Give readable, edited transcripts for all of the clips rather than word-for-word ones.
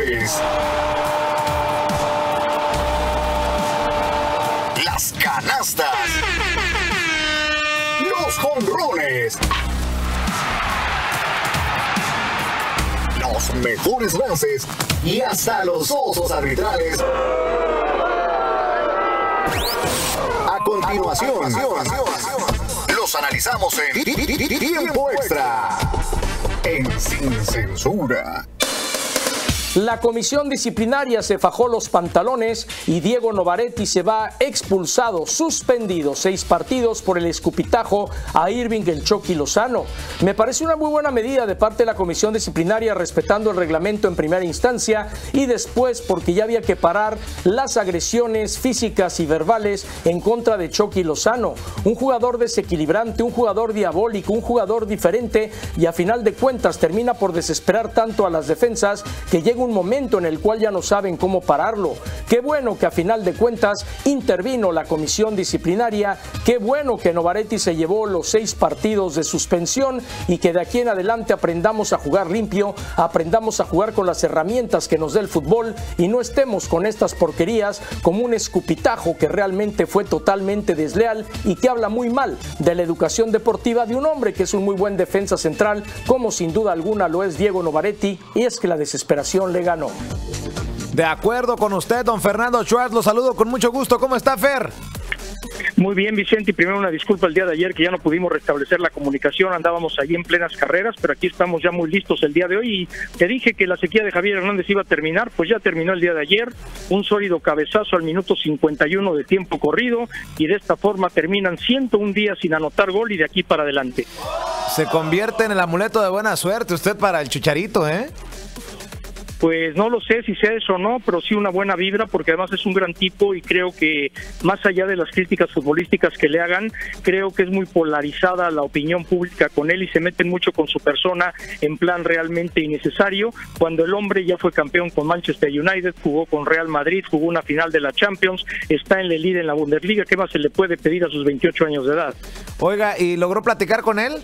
goles, las canastas, los jonrones, los mejores lances y hasta los osos arbitrales. A continuación, los analizamos en Tiempo Extra, en Sin Censura. La comisión disciplinaria se fajó los pantalones y Diego Novaretti se va expulsado, suspendido 6 partidos por el escupitajo a Irving el Chucky Lozano. Me parece una muy buena medida de parte de la comisión disciplinaria, respetando el reglamento en primera instancia y después porque ya había que parar las agresiones físicas y verbales en contra de Chucky Lozano. Un jugador desequilibrante, un jugador diabólico, un jugador diferente, y a final de cuentas termina por desesperar tanto a las defensas que llega un momento en el cual ya no saben cómo pararlo. Qué bueno que a final de cuentas intervino la comisión disciplinaria, qué bueno que Novaretti se llevó los 6 partidos de suspensión y que de aquí en adelante aprendamos a jugar limpio, aprendamos a jugar con las herramientas que nos dé el fútbol y no estemos con estas porquerías como un escupitajo que realmente fue totalmente desleal y que habla muy mal de la educación deportiva de un hombre que es un muy buen defensa central, como sin duda alguna lo es Diego Novaretti, y es que la desesperación le ganó. De acuerdo con usted, don Fernando Schwartz, lo saludo con mucho gusto. ¿Cómo está, Fer? Muy bien, Vicente, y primero una disculpa el día de ayer que ya no pudimos restablecer la comunicación, andábamos allí en plenas carreras, pero aquí estamos ya muy listos el día de hoy y te dije que la sequía de Javier Hernández iba a terminar, pues ya terminó el día de ayer, un sólido cabezazo al minuto 51 de tiempo corrido y de esta forma terminan 101 días sin anotar gol y de aquí para adelante. Se convierte en el amuleto de buena suerte usted para el Chicharito, ¿eh? Pues no lo sé si sea eso o no, pero sí una buena vibra, porque además es un gran tipo y creo que más allá de las críticas futbolísticas que le hagan, creo que es muy polarizada la opinión pública con él y se meten mucho con su persona en plan realmente innecesario, cuando el hombre ya fue campeón con Manchester United, jugó con Real Madrid, jugó una final de la Champions, está en la líder en la Bundesliga. ¿Qué más se le puede pedir a sus 28 años de edad? Oiga, ¿y logró platicar con él?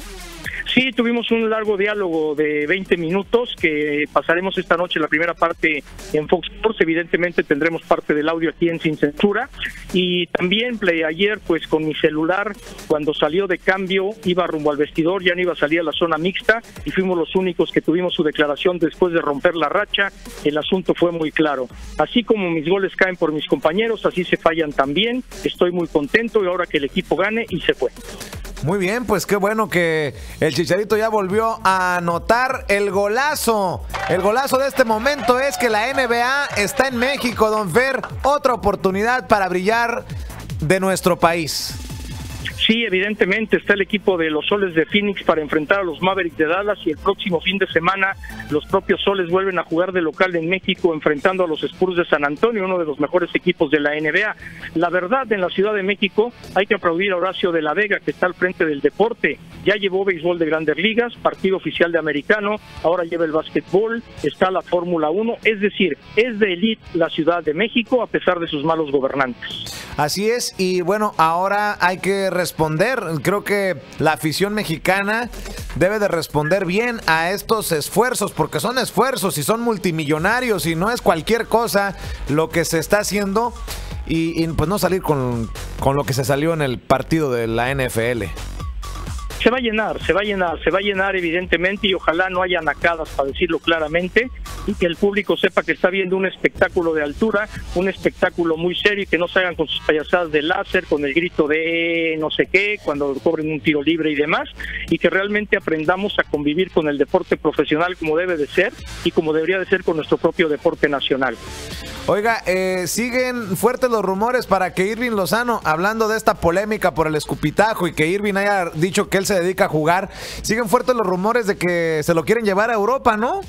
Sí, tuvimos un largo diálogo de 20 minutos que pasaremos esta noche la primera parte en Fox Sports. Evidentemente tendremos parte del audio aquí en Sin Censura. Y también ayer, pues con mi celular, cuando salió de cambio, iba rumbo al vestidor, ya no iba a salir a la zona mixta y fuimos los únicos que tuvimos su declaración después de romper la racha. El asunto fue muy claro. Así como mis goles caen por mis compañeros, así se fallan también. Estoy muy contento y ahora que el equipo gane y se fue. Muy bien, pues qué bueno que el Chicharito ya volvió a anotar el golazo. El golazo de este momento es que la NBA está en México, don Fer. Otra oportunidad para brillar de nuestro país. Sí, evidentemente está el equipo de los Soles de Phoenix para enfrentar a los Mavericks de Dallas y el próximo fin de semana los propios Soles vuelven a jugar de local en México enfrentando a los Spurs de San Antonio, uno de los mejores equipos de la NBA. La verdad, en la Ciudad de México hay que aplaudir a Horacio de la Vega, que está al frente del deporte. Ya llevó béisbol de Grandes Ligas, partido oficial de americano, ahora lleva el básquetbol, está la Fórmula 1, es decir, es de élite la Ciudad de México a pesar de sus malos gobernantes. Así es, y bueno, ahora hay que responder. Creo que la afición mexicana debe de responder bien a estos esfuerzos, porque son esfuerzos y son multimillonarios y no es cualquier cosa lo que se está haciendo y pues no salir con lo que se salió en el partido de la NFL. Se va a llenar evidentemente y ojalá no haya nacadas, para decirlo claramente, y que el público sepa que está viendo un espectáculo de altura, un espectáculo muy serio y que no se hagan con sus payasadas de láser, con el grito de no sé qué, cuando cobren un tiro libre y demás, y que realmente aprendamos a convivir con el deporte profesional como debe de ser y como debería de ser con nuestro propio deporte nacional. Oiga, siguen fuertes los rumores para que Irving Lozano, hablando de esta polémica por el escupitajo y que Irving haya dicho que él se dedica a jugar, siguen fuertes los rumores de que se lo quieren llevar a Europa, ¿no?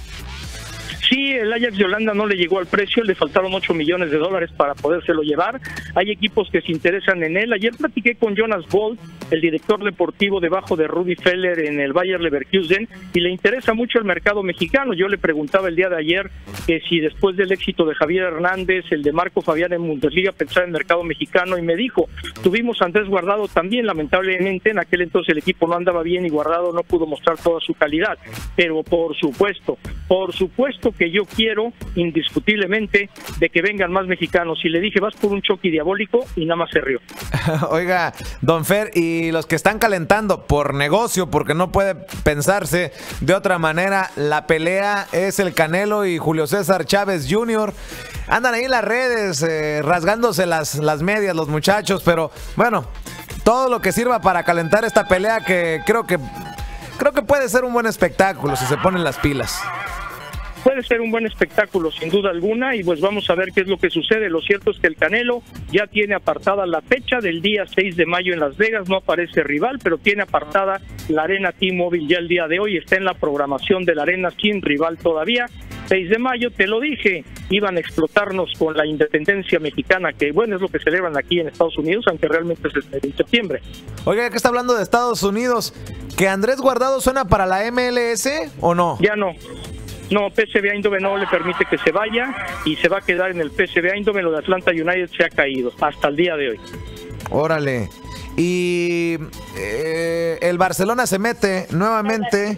Sí, el Ajax de Holanda no le llegó al precio, le faltaron $8 millones para podérselo llevar. Hay equipos que se interesan en él. Ayer platiqué con Jonas Bolt, el director deportivo debajo de Rudi Feller en el Bayer Leverkusen, y le interesa mucho el mercado mexicano. Yo le preguntaba el día de ayer que si después del éxito de Javier Hernández, el de Marco Fabián en Bundesliga, pensaba en el mercado mexicano, y me dijo, tuvimos a Andrés Guardado también, lamentablemente en aquel entonces el equipo no andaba bien y Guardado no pudo mostrar toda su calidad, pero por supuesto que yo quiero, indiscutiblemente, de que vengan más mexicanos. Y le dije, vas por un Chucky diabólico, y nada más se rió. Oiga, don Fer, y los que están calentando por negocio, porque no puede pensarse de otra manera, la pelea es el Canelo y Julio César Chávez Jr. Andan ahí en las redes rasgándose las medias los muchachos, pero bueno, todo lo que sirva para calentar esta pelea, que creo que puede ser un buen espectáculo si se ponen las pilas. Puede ser un buen espectáculo, sin duda alguna, y pues vamos a ver qué es lo que sucede. Lo cierto es que el Canelo ya tiene apartada la fecha del día 6 de mayo en Las Vegas. No aparece rival, pero tiene apartada la Arena T-Mobile ya el día de hoy. Está en la programación de la Arena sin rival todavía. 6 de mayo, te lo dije, iban a explotarnos con la independencia mexicana, que bueno, es lo que celebran aquí en Estados Unidos, aunque realmente es en septiembre. Oiga, que está hablando de Estados Unidos, ¿que Andrés Guardado suena para la MLS o no? Ya no. No, PSV Eindhoven no le permite que se vaya y se va a quedar en el PSV Eindhoven. Lo de Atlanta United se ha caído hasta el día de hoy. Órale. Y el Barcelona se mete nuevamente.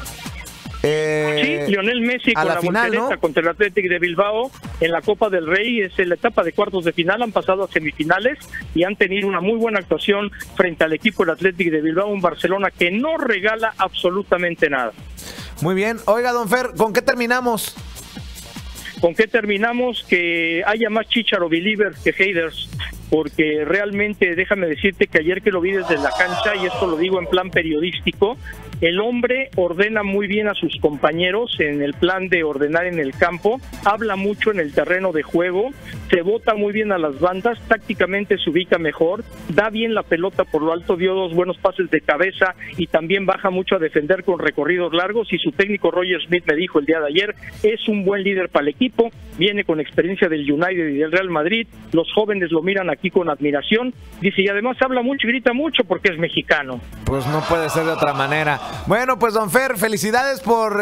Sí, Lionel Messi con la final, voltereta, ¿no?, contra el Athletic de Bilbao en la Copa del Rey. Es en la etapa de cuartos de final, han pasado a semifinales y han tenido una muy buena actuación frente al equipo del Athletic de Bilbao, un Barcelona que no regala absolutamente nada. Muy bien. Oiga, don Fer, ¿con qué terminamos? ¿Con qué terminamos? Que haya más Chicharo believers que haters, porque realmente déjame decirte que ayer que lo vi desde la cancha, y esto lo digo en plan periodístico, el hombre ordena muy bien a sus compañeros en el plan de ordenar en el campo, habla mucho en el terreno de juego, se bota muy bien a las bandas, tácticamente se ubica mejor, da bien la pelota por lo alto, dio 2 buenos pases de cabeza y también baja mucho a defender con recorridos largos, y su técnico Roger Smith me dijo el día de ayer, es un buen líder para el equipo, viene con experiencia del United y del Real Madrid, los jóvenes lo miran aquí con admiración, dice, y además habla mucho y grita mucho porque es mexicano. Pues no puede ser de otra manera. Bueno, pues don Fer, felicidades por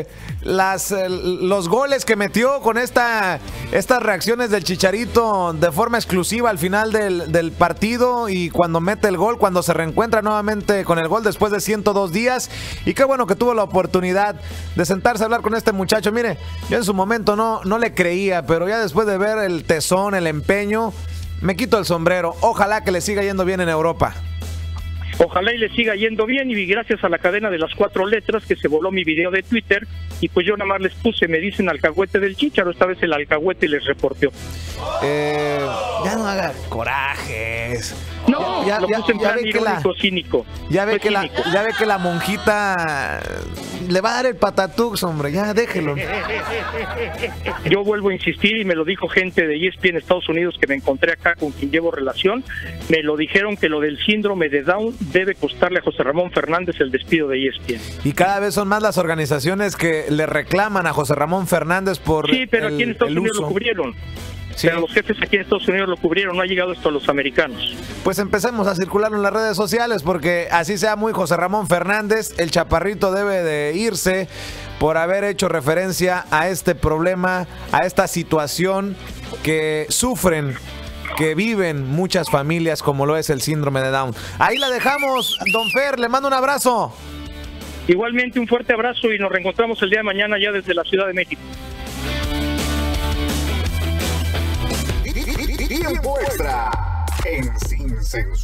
los goles que metió con estas reacciones del Chicharito de forma exclusiva al final del partido, y cuando mete el gol, cuando se reencuentra nuevamente con el gol después de 102 días, y qué bueno que tuvo la oportunidad de sentarse a hablar con este muchacho. Mire, yo en su momento no le creía, pero ya después de ver el tesón, el empeño, me quito el sombrero. Ojalá que le siga yendo bien en Europa. Ojalá y le siga yendo bien, y gracias a la cadena de las 4 letras que se voló mi video de Twitter, y pues yo nada más les puse, me dicen alcahuete del Chícharo, esta vez el alcahuete les reporteó. Ya no haga corajes. No, lo puse en plan irónico, cínico. Ya ve que la monjita le va a dar el patatux, hombre, ya déjelo. Yo vuelvo a insistir, y me lo dijo gente de ESPN Estados Unidos que me encontré acá con quien llevo relación, me lo dijeron que lo del síndrome de Down debe costarle a José Ramón Fernández el despido de ESPN. Y cada vez son más las organizaciones que le reclaman a José Ramón Fernández por sí, pero aquí en Estados Unidos lo cubrieron. Sí. Pero los jefes aquí en Estados Unidos lo cubrieron, no ha llegado esto a los americanos. Pues empecemos a circularlo en las redes sociales, porque así sea muy José Ramón Fernández, el chaparrito debe de irse por haber hecho referencia a este problema, a esta situación que sufren, que viven muchas familias, como lo es el síndrome de Down. Ahí la dejamos, don Fer, le mando un abrazo. Igualmente un fuerte abrazo, y nos reencontramos el día de mañana ya desde la Ciudad de México. Tiempo extra en Sin Censura.